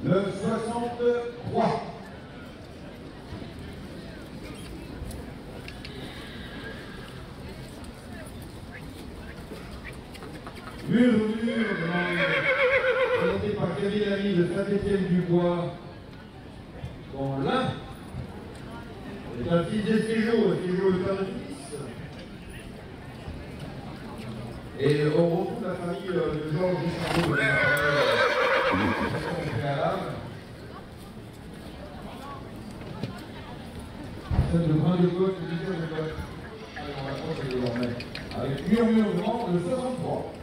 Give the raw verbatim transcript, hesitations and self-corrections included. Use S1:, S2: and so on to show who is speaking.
S1: Le soixante-trois. Murmure, présenté par Kevin Lamy de Saint-Étienne-du-Bois, dont l'un est un fils d'Estéjo, Estéjo le père de fils. Et on retrouve la famille de Georges Duchardot, de la préalable. Celle de Brin de Côte, de Victor de Côte. Allez, on approche désormais. Avec murmurement, le soixante-trois.